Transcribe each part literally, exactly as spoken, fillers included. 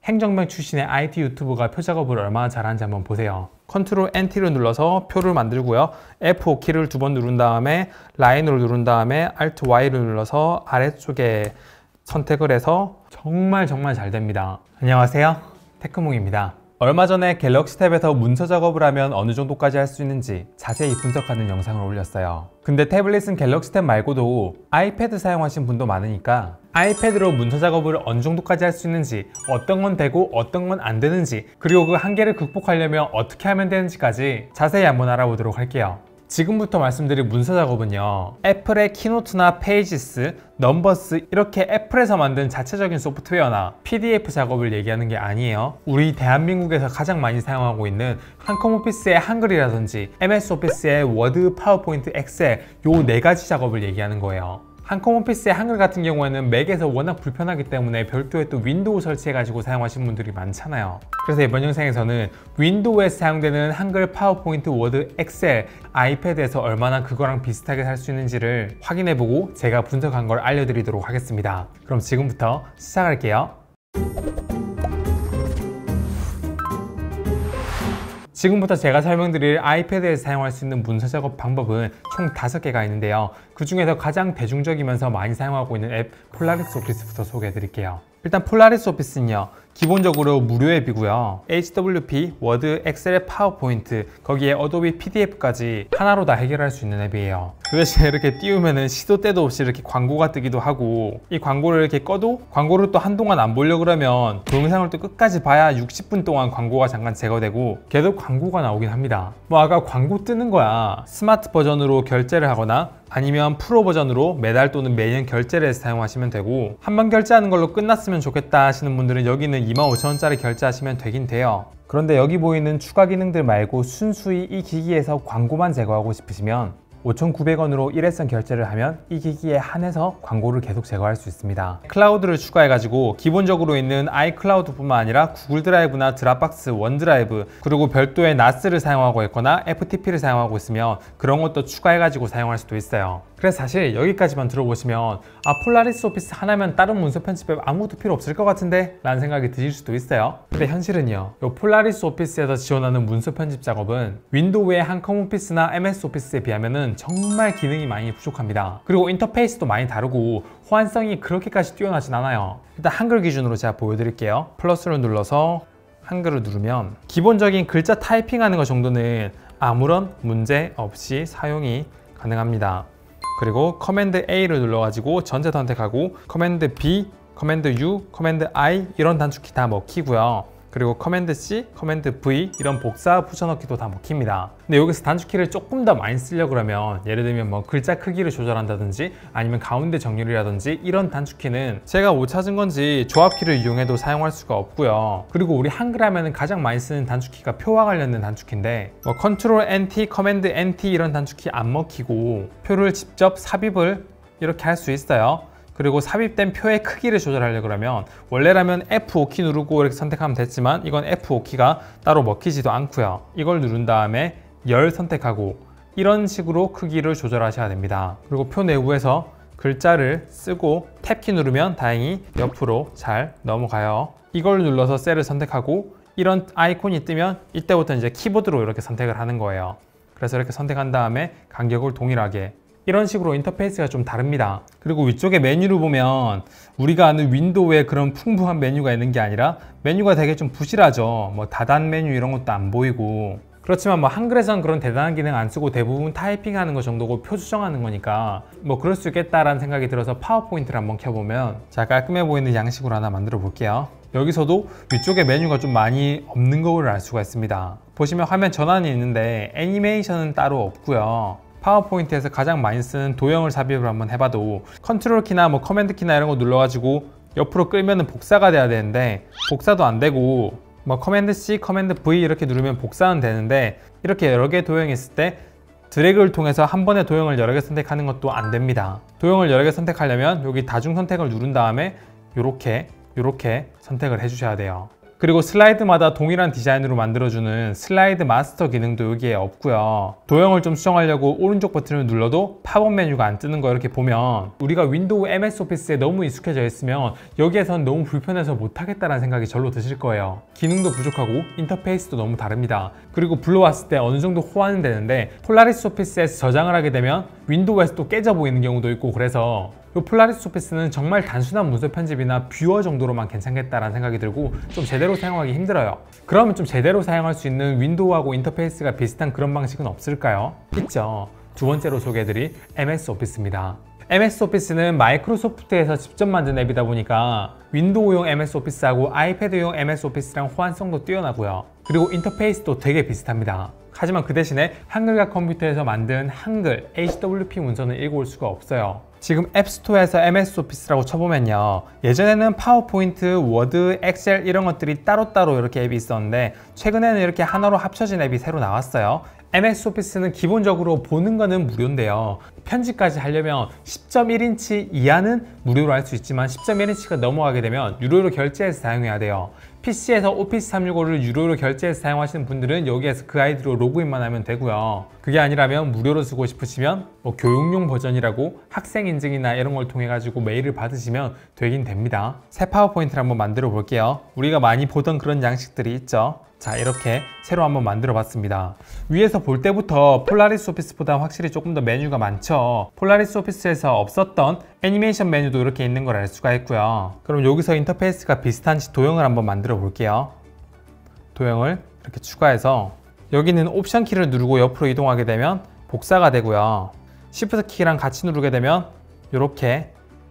행정병 출신의 아이티 유튜버가 표 작업을 얼마나 잘하는지 한번 보세요. 컨트롤 엔 티를 눌러서 표를 만들고요. 에프 오 키를 두 번 누른 다음에 라인으로 누른 다음에 알트 와이를 눌러서 아래쪽에 선택을 해서 정말 정말 잘 됩니다. 안녕하세요, 테크몽입니다. 얼마 전에 갤럭시 탭에서 문서 작업을 하면 어느 정도까지 할 수 있는지 자세히 분석하는 영상을 올렸어요. 근데 태블릿은 갤럭시 탭 말고도 아이패드 사용하신 분도 많으니까 아이패드로 문서 작업을 어느 정도까지 할 수 있는지, 어떤 건 되고 어떤 건 안 되는지, 그리고 그 한계를 극복하려면 어떻게 하면 되는지까지 자세히 한번 알아보도록 할게요. 지금부터 말씀드릴 문서 작업은요, 애플의 키노트나 페이지스, 넘버스 이렇게 애플에서 만든 자체적인 소프트웨어나 피디에프 작업을 얘기하는 게 아니에요. 우리 대한민국에서 가장 많이 사용하고 있는 한컴오피스의 한글이라든지 엠에스 오피스의 워드, 파워포인트, 엑셀 요 네 가지 작업을 얘기하는 거예요. 한컴오피스의 한글 같은 경우에는 맥에서 워낙 불편하기 때문에 별도의 또 윈도우 설치해가지고 사용하시는 분들이 많잖아요. 그래서 이번 영상에서는 윈도우에서 사용되는 한글, 파워포인트, 워드, 엑셀, 아이패드에서 얼마나 그거랑 비슷하게 살 수 있는지를 확인해보고 제가 분석한 걸 알려드리도록 하겠습니다. 그럼 지금부터 시작할게요. 지금부터 제가 설명드릴 아이패드에서 사용할 수 있는 문서 작업 방법은 총 다섯 개가 있는데요. 그 중에서 가장 대중적이면서 많이 사용하고 있는 앱 폴라리스 오피스부터 소개해 드릴게요. 일단 폴라리스 오피스는요, 기본적으로 무료 앱이고요. 에이치 더블유 피, 워드, 엑셀, 파워포인트, 거기에 어도비 피디에프까지 하나로 다 해결할 수 있는 앱이에요. 그 대신에 이렇게 띄우면은 시도 때도 없이 이렇게 광고가 뜨기도 하고, 이 광고를 이렇게 꺼도 광고를 또 한동안 안 보려고 그러면 동영상을 또 끝까지 봐야 육십 분 동안 광고가 잠깐 제거되고 계속 광고가 나오긴 합니다. 뭐 아까 광고 뜨는 거야 스마트 버전으로 결제를 하거나 아니면 프로 버전으로 매달 또는 매년 결제를 해서 사용하시면 되고, 한 번 결제하는 걸로 끝났으면 좋겠다 하시는 분들은 여기는 이만 오천 원짜리 결제하시면 되긴 돼요. 그런데 여기 보이는 추가 기능들 말고 순수히 이 기기에서 광고만 제거하고 싶으시면 오천구백 원으로 일회성 결제를 하면 이 기기에 한해서 광고를 계속 제거할 수 있습니다. 클라우드를 추가해가지고 기본적으로 있는 아이클라우드 뿐만 아니라 구글 드라이브나 드랍박스, 원드라이브, 그리고 별도의 나스를 사용하고 있거나 에프티피를 사용하고 있으면 그런 것도 추가해가지고 사용할 수도 있어요. 그래서 사실 여기까지만 들어보시면 아, 폴라리스 오피스 하나면 다른 문서 편집 앱 아무것도 필요 없을 것 같은데? 라는 생각이 드실 수도 있어요. 근데 현실은요, 이 폴라리스 오피스에서 지원하는 문서 편집 작업은 윈도우의 한컴 오피스나 엠에스 오피스에 비하면은 정말 기능이 많이 부족합니다. 그리고 인터페이스도 많이 다르고 호환성이 그렇게까지 뛰어나진 않아요. 일단 한글 기준으로 제가 보여드릴게요. 플러스를 눌러서 한글을 누르면 기본적인 글자 타이핑하는 것 정도는 아무런 문제 없이 사용이 가능합니다. 그리고 커맨드 A를 눌러가지고 전체 선택하고 커맨드 B, 커맨드 U, 커맨드 I 이런 단축키 다 먹히고요. 그리고 커맨드 C, 커맨드 V 이런 복사 붙여넣기도 다 먹힙니다. 근데 여기서 단축키를 조금 더 많이 쓰려고 그러면 예를 들면 뭐 글자 크기를 조절한다든지 아니면 가운데 정렬이라든지 이런 단축키는 제가 못 찾은 건지 조합키를 이용해도 사용할 수가 없고요. 그리고 우리 한글 하면은 가장 많이 쓰는 단축키가 표와 관련된 단축키인데 뭐 컨트롤 엔 티, 커맨드 엔 티 이런 단축키 안 먹히고 표를 직접 삽입을 이렇게 할 수 있어요. 그리고 삽입된 표의 크기를 조절하려고 그러면 원래라면 에프 오 키 누르고 이렇게 선택하면 됐지만 이건 에프 오 키가 따로 먹히지도 않고요. 이걸 누른 다음에 열 선택하고 이런 식으로 크기를 조절하셔야 됩니다. 그리고 표 내부에서 글자를 쓰고 탭키 누르면 다행히 옆으로 잘 넘어가요. 이걸 눌러서 셀을 선택하고 이런 아이콘이 뜨면 이때부터 이제 키보드로 이렇게 선택을 하는 거예요. 그래서 이렇게 선택한 다음에 간격을 동일하게, 이런 식으로 인터페이스가 좀 다릅니다. 그리고 위쪽에 메뉴를 보면 우리가 아는 윈도우에 그런 풍부한 메뉴가 있는 게 아니라 메뉴가 되게 좀 부실하죠. 뭐 다단 메뉴 이런 것도 안 보이고. 그렇지만 뭐 한글에선 그런 대단한 기능 안 쓰고 대부분 타이핑하는 거 정도고 표 수정하는 거니까 뭐 그럴 수 있겠다라는 생각이 들어서 파워포인트를 한번 켜보면 자, 깔끔해 보이는 양식으로 하나 만들어 볼게요. 여기서도 위쪽에 메뉴가 좀 많이 없는 거를 알 수가 있습니다. 보시면 화면 전환이 있는데 애니메이션은 따로 없고요. 파워포인트에서 가장 많이 쓰는 도형을 삽입을 한번 해봐도 컨트롤 키나 뭐 커맨드 키나 이런 거 눌러가지고 옆으로 끌면은 복사가 돼야 되는데 복사도 안 되고, 뭐 커맨드 C, 커맨드 V 이렇게 누르면 복사는 되는데 이렇게 여러 개 도형이 있을 때 드래그를 통해서 한 번에 도형을 여러 개 선택하는 것도 안 됩니다. 도형을 여러 개 선택하려면 여기 다중 선택을 누른 다음에 요렇게 요렇게 선택을 해주셔야 돼요. 그리고 슬라이드마다 동일한 디자인으로 만들어주는 슬라이드 마스터 기능도 여기에 없고요. 도형을 좀 수정하려고 오른쪽 버튼을 눌러도 팝업 메뉴가 안 뜨는 거 이렇게 보면 우리가 윈도우 엠에스 오피스에 너무 익숙해져 있으면 여기에선 너무 불편해서 못하겠다는 생각이 절로 드실 거예요. 기능도 부족하고 인터페이스도 너무 다릅니다. 그리고 불러왔을 때 어느 정도 호환은 되는데 폴라리스 오피스에서 저장을 하게 되면 윈도우에서 또 깨져 보이는 경우도 있고, 그래서 이 폴라리스 오피스는 정말 단순한 문서 편집이나 뷰어 정도로만 괜찮겠다라는 생각이 들고 좀 제대로 사용하기 힘들어요. 그러면 좀 제대로 사용할 수 있는 윈도우하고 인터페이스가 비슷한 그런 방식은 없을까요? 있죠. 두 번째로 소개해드릴 엠에스 오피스입니다. 엠에스 오피스는 마이크로소프트에서 직접 만든 앱이다 보니까 윈도우용 엠에스 오피스하고 아이패드용 엠에스 오피스랑 호환성도 뛰어나고요. 그리고 인터페이스도 되게 비슷합니다. 하지만 그 대신에 한글과 컴퓨터에서 만든 한글 에이치더블유피 문서는 읽어올 수가 없어요. 지금 앱스토어에서 엠에스 오피스라고 쳐보면요, 예전에는 파워포인트, 워드, 엑셀 이런 것들이 따로따로 이렇게 앱이 있었는데 최근에는 이렇게 하나로 합쳐진 앱이 새로 나왔어요. 엠에스 오피스는 기본적으로 보는 거는 무료인데요, 편집까지 하려면 십 점 일 인치 이하는 무료로 할 수 있지만 십 점 일 인치가 넘어가게 되면 유료로 결제해서 사용해야 돼요. 피씨에서 오피스 삼백육십오를 유료로 결제해서 사용하시는 분들은 여기에서 그 아이디로 로그인만 하면 되고요. 그게 아니라면 무료로 쓰고 싶으시면 뭐 교육용 버전이라고 학생 인증이나 이런 걸 통해 가지고 메일을 받으시면 되긴 됩니다. 새 파워포인트를 한번 만들어 볼게요. 우리가 많이 보던 그런 양식들이 있죠. 자, 이렇게 새로 한번 만들어 봤습니다. 위에서 볼 때부터 폴라리스 오피스보다 확실히 조금 더 메뉴가 많죠. 폴라리스 오피스에서 없었던 애니메이션 메뉴도 이렇게 있는 걸 알 수가 있고요. 그럼 여기서 인터페이스가 비슷한지 도형을 한번 만들어 볼게요. 도형을 이렇게 추가해서 여기는 옵션 키를 누르고 옆으로 이동하게 되면 복사가 되고요. 쉬프트 키랑 같이 누르게 되면 이렇게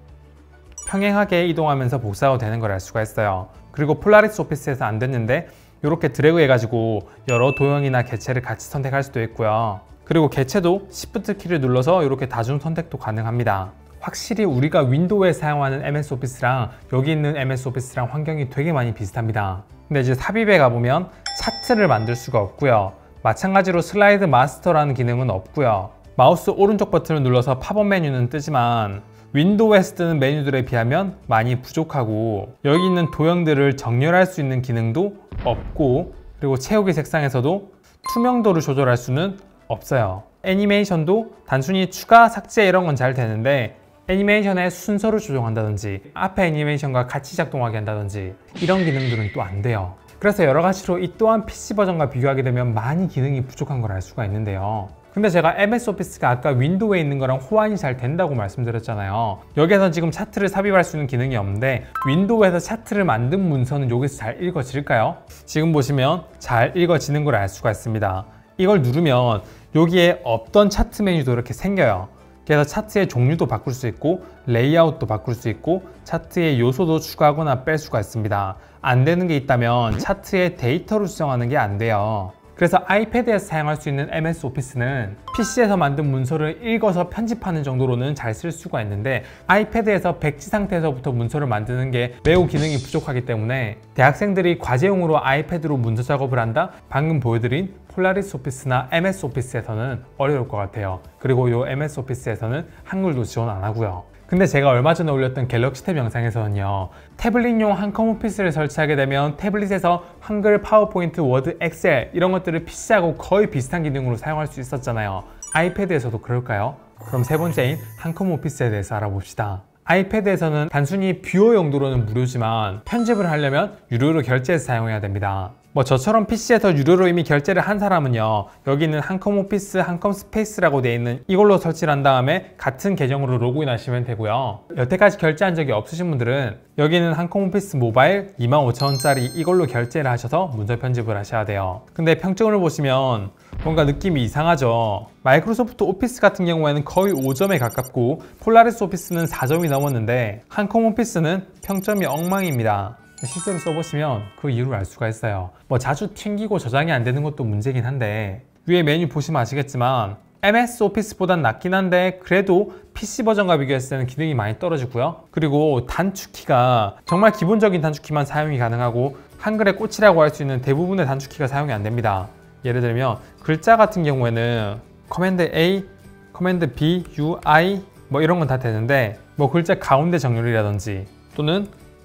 평행하게 이동하면서 복사가 되는 걸 알 수가 있어요. 그리고 폴라리스 오피스에서 안 됐는데 이렇게 드래그 해가지고 여러 도형이나 개체를 같이 선택할 수도 있고요. 그리고 개체도 쉬프트 키를 눌러서 이렇게 다중 선택도 가능합니다. 확실히 우리가 윈도우에 사용하는 엠에스 오피스랑 여기 있는 엠에스 오피스랑 환경이 되게 많이 비슷합니다. 근데 이제 삽입에 가보면 차트를 만들 수가 없고요. 마찬가지로 슬라이드 마스터라는 기능은 없고요. 마우스 오른쪽 버튼을 눌러서 팝업 메뉴는 뜨지만 윈도우에서 뜨는 메뉴들에 비하면 많이 부족하고, 여기 있는 도형들을 정렬할 수 있는 기능도 없고, 그리고 채우기 색상에서도 투명도를 조절할 수는 없어요. 애니메이션도 단순히 추가, 삭제 이런 건 잘 되는데 애니메이션의 순서를 조정한다든지 앞에 애니메이션과 같이 작동하게 한다든지 이런 기능들은 또 안 돼요. 그래서 여러 가지로 이 또한 피씨 버전과 비교하게 되면 많이 기능이 부족한 걸 알 수가 있는데요. 근데 제가 엠에스 오피스가 아까 윈도우에 있는 거랑 호환이 잘 된다고 말씀드렸잖아요. 여기에선 지금 차트를 삽입할 수 있는 기능이 없는데 윈도우에서 차트를 만든 문서는 여기서 잘 읽어질까요? 지금 보시면 잘 읽어지는 걸 알 수가 있습니다. 이걸 누르면 여기에 없던 차트 메뉴도 이렇게 생겨요. 그래서 차트의 종류도 바꿀 수 있고 레이아웃도 바꿀 수 있고 차트의 요소도 추가하거나 뺄 수가 있습니다. 안 되는 게 있다면 차트의 데이터로 수정하는 게 안 돼요. 그래서 아이패드에서 사용할 수 있는 엠에스 오피스는 피씨에서 만든 문서를 읽어서 편집하는 정도로는 잘 쓸 수가 있는데 아이패드에서 백지 상태에서부터 문서를 만드는 게 매우 기능이 부족하기 때문에 대학생들이 과제용으로 아이패드로 문서 작업을 한다? 방금 보여드린 폴라리스 오피스나 엠에스 오피스에서는 어려울 것 같아요. 그리고 이 엠에스 오피스에서는 한글도 지원 안 하고요. 근데 제가 얼마 전에 올렸던 갤럭시 탭 영상에서는요, 태블릿용 한컴 오피스를 설치하게 되면 태블릿에서 한글, 파워포인트, 워드, 엑셀 이런 것들을 피씨하고 거의 비슷한 기능으로 사용할 수 있었잖아요. 아이패드에서도 그럴까요? 그럼 세 번째인 한컴 오피스에 대해서 알아봅시다. 아이패드에서는 단순히 뷰어 용도로는 무료지만 편집을 하려면 유료로 결제해서 사용해야 됩니다. 뭐 저처럼 피씨에서 유료로 이미 결제를 한 사람은요, 여기 있는 한컴 오피스, 한컴 스페이스라고 되어 있는 이걸로 설치를 한 다음에 같은 계정으로 로그인 하시면 되고요. 여태까지 결제한 적이 없으신 분들은 여기 있는 한컴 오피스 모바일 이만 오천 원짜리 이걸로 결제를 하셔서 문서 편집을 하셔야 돼요. 근데 평점을 보시면 뭔가 느낌이 이상하죠. 마이크로소프트 오피스 같은 경우에는 거의 오 점에 가깝고 폴라리스 오피스는 사 점이 넘었는데 한컴 오피스는 평점이 엉망입니다. 실제로 써보시면 그 이유를 알 수가 있어요. 뭐 자주 튕기고 저장이 안 되는 것도 문제긴 한데 위에 메뉴 보시면 아시겠지만 엠에스 오피스보단 낫긴 한데 그래도 피씨 버전과 비교했을 때는 기능이 많이 떨어지고요. 그리고 단축키가 정말 기본적인 단축키만 사용이 가능하고 한글의 꽃이라고 할 수 있는 대부분의 단축키가 사용이 안 됩니다. 예를 들면 글자 같은 경우에는 커맨드 A, 커맨드 B, U, I 뭐 이런 건 다 되는데 뭐 글자 가운데 정렬이라든지 또는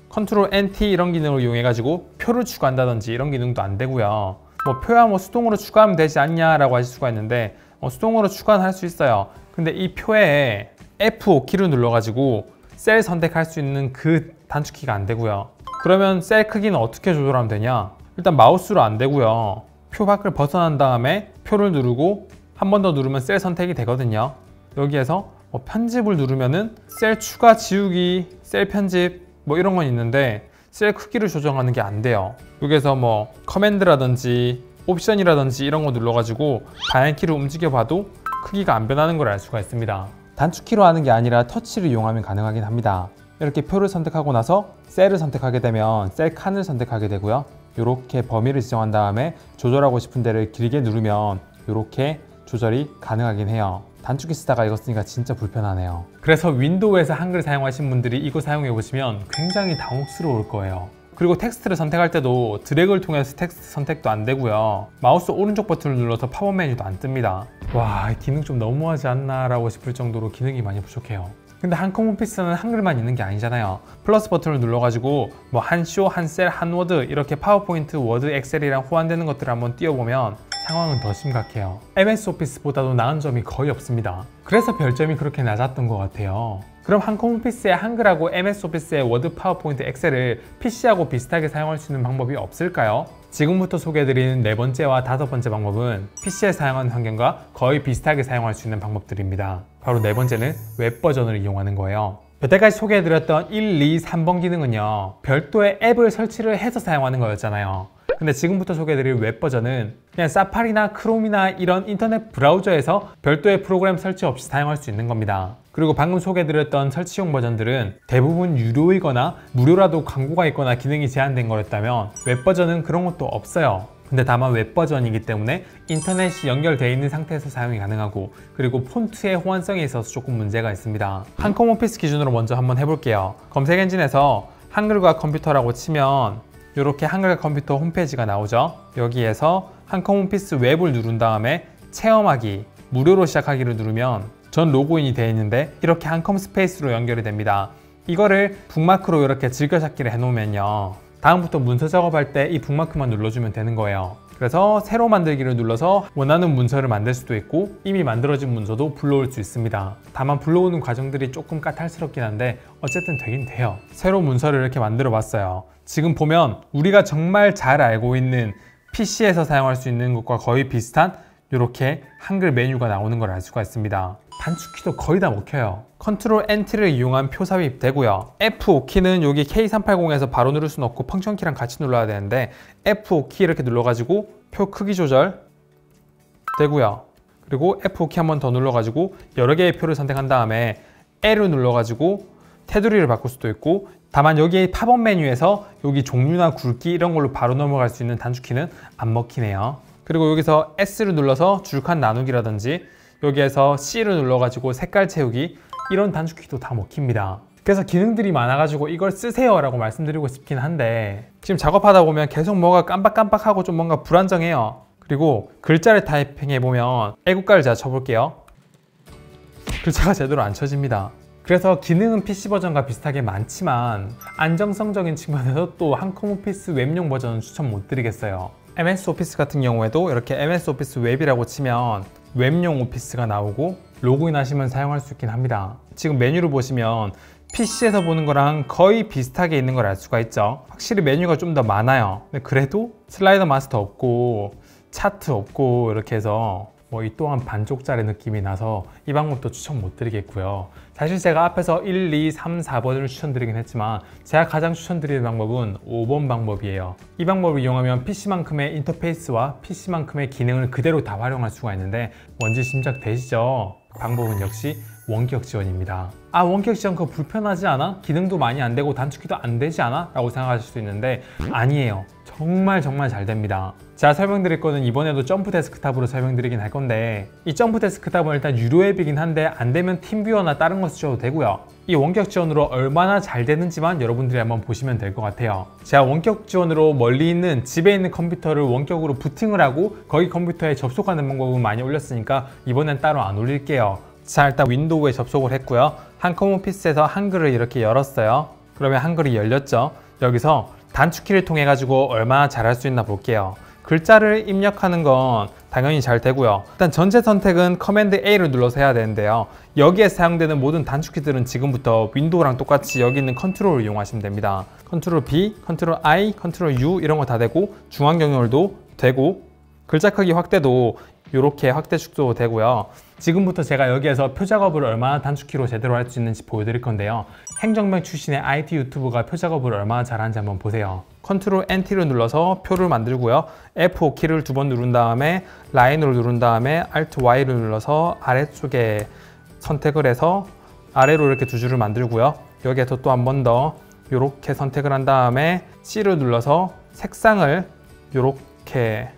컨트롤 엔 티 이런 기능을 이용해 가지고 표를 추가한다든지 이런 기능도 안 되고요. 뭐 표야 뭐 수동으로 추가하면 되지 않냐라고 하실 수가 있는데 어, 수동으로 추가는 할 수 있어요. 근데 이 표에 에프 오 키를 눌러 가지고 셀 선택할 수 있는 그 단축키가 안 되고요. 그러면 셀 크기는 어떻게 조절하면 되냐? 일단 마우스로 안 되고요. 표 밖을 벗어난 다음에 표를 누르고 한 번 더 누르면 셀 선택이 되거든요. 여기에서 뭐 편집을 누르면은 셀 추가 지우기, 셀 편집 뭐 이런 건 있는데 셀 크기를 조정하는 게 안 돼요. 여기에서 뭐 커맨드라든지 옵션이라든지 이런 거 눌러가지고 방향키를 움직여봐도 크기가 안 변하는 걸 알 수가 있습니다. 단축키로 하는 게 아니라 터치를 이용하면 가능하긴 합니다. 이렇게 표를 선택하고 나서 셀을 선택하게 되면 셀 칸을 선택하게 되고요. 이렇게 범위를 지정한 다음에 조절하고 싶은 데를 길게 누르면 이렇게 조절이 가능하긴 해요. 단축키 쓰다가 이거 쓰니까 진짜 불편하네요. 그래서 윈도우에서 한글 사용하신 분들이 이거 사용해 보시면 굉장히 당혹스러울 거예요. 그리고 텍스트를 선택할 때도 드래그를 통해서 텍스트 선택도 안 되고요. 마우스 오른쪽 버튼을 눌러서 팝업 메뉴도 안 뜹니다. 와, 이 기능 좀 너무하지 않나 라고 싶을 정도로 기능이 많이 부족해요. 근데 한컴 오피스는 한글만 있는 게 아니잖아요. 플러스 버튼을 눌러가지고 뭐 한 쇼, 한 셀, 한 워드 이렇게 파워포인트, 워드, 엑셀이랑 호환되는 것들을 한번 띄워보면 상황은 더 심각해요. 엠에스 오피스보다도 나은 점이 거의 없습니다. 그래서 별점이 그렇게 낮았던 것 같아요. 그럼 한컴 오피스의 한글하고 엠에스 오피스의 워드, 파워포인트, 엑셀을 피씨하고 비슷하게 사용할 수 있는 방법이 없을까요? 지금부터 소개해드리는 네 번째와 다섯 번째 방법은 피씨에 사용하는 환경과 거의 비슷하게 사용할 수 있는 방법들입니다. 바로 네 번째는 웹 버전을 이용하는 거예요. 여태까지 소개해드렸던 일, 이, 삼 번 기능은요, 별도의 앱을 설치를 해서 사용하는 거였잖아요. 근데 지금부터 소개해드릴 웹 버전은 그냥 사파리나 크롬이나 이런 인터넷 브라우저에서 별도의 프로그램 설치 없이 사용할 수 있는 겁니다. 그리고 방금 소개해드렸던 설치용 버전들은 대부분 유료이거나 무료라도 광고가 있거나 기능이 제한된 거였다면 웹 버전은 그런 것도 없어요. 근데 다만 웹 버전이기 때문에 인터넷이 연결되어 있는 상태에서 사용이 가능하고, 그리고 폰트의 호환성에 있어서 조금 문제가 있습니다. 한컴 오피스 기준으로 먼저 한번 해볼게요. 검색 엔진에서 한글과 컴퓨터라고 치면 이렇게 한글과 컴퓨터 홈페이지가 나오죠. 여기에서 한컴 오피스 웹을 누른 다음에 체험하기, 무료로 시작하기를 누르면 전 로그인이 되어 있는데 이렇게 한컴 스페이스로 연결이 됩니다. 이거를 북마크로 이렇게 즐겨찾기를 해놓으면요, 다음부터 문서 작업할 때 이 북마크만 눌러주면 되는 거예요. 그래서 새로 만들기를 눌러서 원하는 문서를 만들 수도 있고 이미 만들어진 문서도 불러올 수 있습니다. 다만 불러오는 과정들이 조금 까탈스럽긴 한데 어쨌든 되긴 돼요. 새로 문서를 이렇게 만들어 봤어요. 지금 보면 우리가 정말 잘 알고 있는 피씨에서 사용할 수 있는 것과 거의 비슷한 이렇게 한글 메뉴가 나오는 걸 알 수가 있습니다. 단축키도 거의 다 먹혀요. 컨트롤 엔 티를 이용한 표 삽입 되고요. 에프 오 키는 여기 케이 삼백팔십에서 바로 누를 수는 없고 펑션 키랑 같이 눌러야 되는데 에프 오 키 이렇게 눌러가지고 표 크기 조절 되고요. 그리고 에프 오 키 한 번 더 눌러가지고 여러 개의 표를 선택한 다음에 L을 눌러가지고 테두리를 바꿀 수도 있고, 다만 여기 팝업 메뉴에서 여기 종류나 굵기 이런 걸로 바로 넘어갈 수 있는 단축키는 안 먹히네요. 그리고 여기서 S를 눌러서 줄칸 나누기라든지 여기에서 C를 눌러가지고 색깔 채우기 이런 단축키도 다 먹힙니다. 그래서 기능들이 많아가지고 이걸 쓰세요 라고 말씀드리고 싶긴 한데 지금 작업하다 보면 계속 뭐가 깜빡깜빡하고 좀 뭔가 불안정해요. 그리고 글자를 타이핑해보면 애국가를 제가 쳐볼게요. 글자가 제대로 안 쳐집니다. 그래서 기능은 피씨 버전과 비슷하게 많지만 안정성적인 측면에서 또 한컴 오피스 웹용 버전은 추천 못 드리겠어요. 엠에스 오피스 같은 경우에도 이렇게 엠에스 오피스 웹이라고 치면 웹용 오피스가 나오고 로그인 하시면 사용할 수 있긴 합니다. 지금 메뉴를 보시면 피씨에서 보는 거랑 거의 비슷하게 있는 걸 알 수가 있죠. 확실히 메뉴가 좀 더 많아요. 근데 그래도 슬라이더 마스터 없고 차트 없고 이렇게 해서 뭐 이 또한 반쪽짜리 느낌이 나서 이 방법도 추천 못 드리겠고요. 사실 제가 앞에서 일, 이, 삼, 사 번을 추천드리긴 했지만 제가 가장 추천드리는 방법은 오 번 방법이에요. 이 방법을 이용하면 피씨만큼의 인터페이스와 피씨만큼의 기능을 그대로 다 활용할 수가 있는데 뭔지 짐작 되시죠? 방법은 역시 원격 지원입니다. 아, 원격 지원 그거 불편하지 않아? 기능도 많이 안 되고 단축키도 안 되지 않아? 라고 생각하실 수 있는데 아니에요. 정말 정말 잘 됩니다. 제가 설명드릴 거는 이번에도 점프 데스크탑으로 설명드리긴 할 건데 이 점프 데스크탑은 일단 유료 앱이긴 한데 안 되면 팀뷰어나 다른 거 쓰셔도 되고요. 이 원격 지원으로 얼마나 잘 되는지만 여러분들이 한번 보시면 될 것 같아요. 제가 원격 지원으로 멀리 있는 집에 있는 컴퓨터를 원격으로 부팅을 하고 거기 컴퓨터에 접속하는 방법은 많이 올렸으니까 이번엔 따로 안 올릴게요. 자, 일단 윈도우에 접속을 했고요. 한컴 오피스에서 한글을 이렇게 열었어요. 그러면 한글이 열렸죠. 여기서 단축키를 통해 가지고 얼마나 잘할 수 있나 볼게요. 글자를 입력하는 건 당연히 잘 되고요. 일단 전체 선택은 커맨드 A를 눌러서 해야 되는데요. 여기에 사용되는 모든 단축키들은 지금부터 윈도우랑 똑같이 여기 있는 컨트롤을 이용하시면 됩니다. 컨트롤 B, 컨트롤 I, 컨트롤 U 이런 거 다 되고 중앙 경렬도 되고 글자 크기 확대도 이렇게 확대 축소도 되고요. 지금부터 제가 여기에서 표작업을 얼마나 단축키로 제대로 할 수 있는지 보여드릴 건데요. 행정병 출신의 아이티 유튜브가 표작업을 얼마나 잘하는지 한번 보세요. 컨트롤 엔 티를 눌러서 표를 만들고요. 에프 오 키를 두 번 누른 다음에 라인으로 누른 다음에 알트 와이를 눌러서 아래쪽에 선택을 해서 아래로 이렇게 두 줄을 만들고요. 여기에서 또 한 번 더 이렇게 선택을 한 다음에 C를 눌러서 색상을 이렇게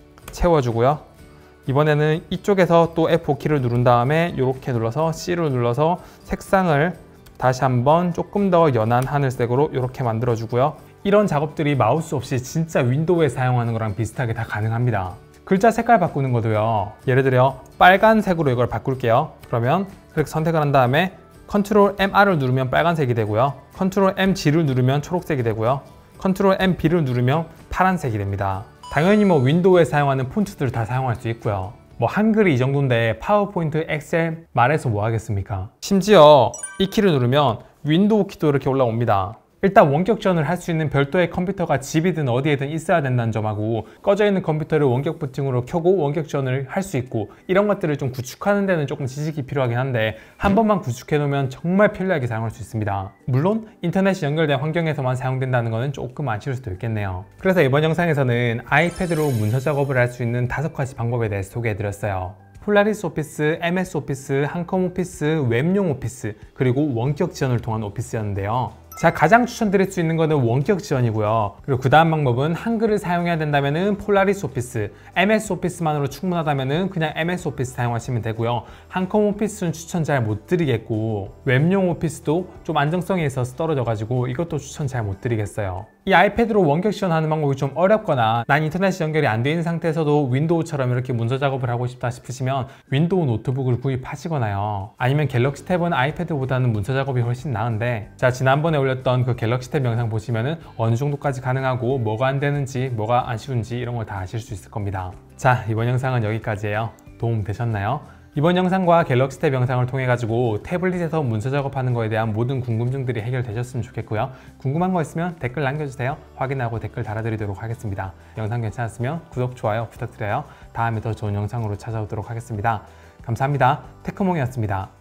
채워주고요. 이번에는 이쪽에서 또 에프 오 키를 누른 다음에 이렇게 눌러서 C를 눌러서 색상을 다시 한번 조금 더 연한 하늘색으로 이렇게 만들어주고요. 이런 작업들이 마우스 없이 진짜 윈도우에 사용하는 거랑 비슷하게 다 가능합니다. 글자 색깔 바꾸는 것도요. 예를 들어 빨간색으로 이걸 바꿀게요. 그러면 그렇게 선택을 한 다음에 컨트롤 엠 알을 누르면 빨간색이 되고요. 컨트롤 엠 지를 누르면 초록색이 되고요. 컨트롤 엠 비를 누르면 파란색이 됩니다. 당연히 뭐 윈도우에 사용하는 폰트들을 다 사용할 수 있고요. 뭐 한글이 이 정도인데 파워포인트, 엑셀 말해서 뭐 하겠습니까? 심지어 이 키를 누르면 윈도우 키도 이렇게 올라옵니다. 일단 원격 지원을 할 수 있는 별도의 컴퓨터가 집이든 어디에든 있어야 된다는 점하고 꺼져 있는 컴퓨터를 원격 부팅으로 켜고 원격 지원을 할 수 있고 이런 것들을 좀 구축하는 데는 조금 지식이 필요하긴 한데 한 번만 구축해 놓으면 정말 편리하게 사용할 수 있습니다. 물론 인터넷이 연결된 환경에서만 사용된다는 것은 조금 아쉬울 수도 있겠네요. 그래서 이번 영상에서는 아이패드로 문서 작업을 할 수 있는 다섯 가지 방법에 대해서 소개해 드렸어요. 폴라리스 오피스, 엠에스 오피스, 한컴 오피스, 웹용 오피스, 그리고 원격 지원을 통한 오피스였는데요. 제가 가장 추천드릴 수 있는 것은 원격 지원이고요. 그리고 그 다음 방법은 한글을 사용해야 된다면 폴라리스 오피스, 엠에스 오피스만으로 충분하다면 그냥 엠에스 오피스 사용하시면 되고요. 한컴 오피스는 추천 잘 못 드리겠고 웹용 오피스도 좀 안정성에 있어서 떨어져가지고 이것도 추천 잘 못 드리겠어요. 이 아이패드로 원격 지원하는 방법이 좀 어렵거나 난 인터넷이 연결이 안 돼 있는 상태에서도 윈도우처럼 이렇게 문서 작업을 하고 싶다 싶으시면 윈도우 노트북을 구입하시거나요. 아니면 갤럭시 탭은 아이패드보다는 문서 작업이 훨씬 나은데 자 지난번에 올렸던 그 갤럭시 탭 영상 보시면은 어느 정도까지 가능하고 뭐가 안 되는지 뭐가 아쉬운지 이런 걸 다 아실 수 있을 겁니다. 자 이번 영상은 여기까지예요. 도움 되셨나요? 이번 영상과 갤럭시 탭 영상을 통해 가지고 태블릿에서 문서 작업하는 거에 대한 모든 궁금증들이 해결되셨으면 좋겠고요. 궁금한 거 있으면 댓글 남겨주세요. 확인하고 댓글 달아드리도록 하겠습니다. 영상 괜찮았으면 구독, 좋아요 부탁드려요. 다음에 더 좋은 영상으로 찾아오도록 하겠습니다. 감사합니다. 테크몽이었습니다.